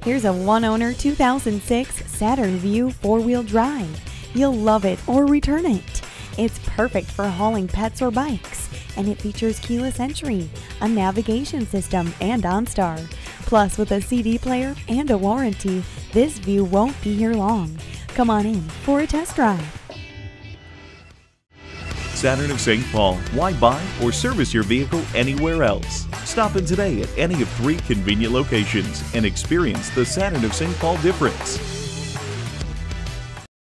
Here's a one-owner 2006 Saturn VUE 4-wheel drive. You'll love it or return it. It's perfect for hauling pets or bikes, and it features keyless entry, a navigation system, and OnStar. Plus, with a CD player and a warranty, this VUE won't be here long. Come on in for a test drive. Saturn of St. Paul. Why buy or service your vehicle anywhere else? Stop in today at any of 3 convenient locations and experience the Saturn of St. Paul difference.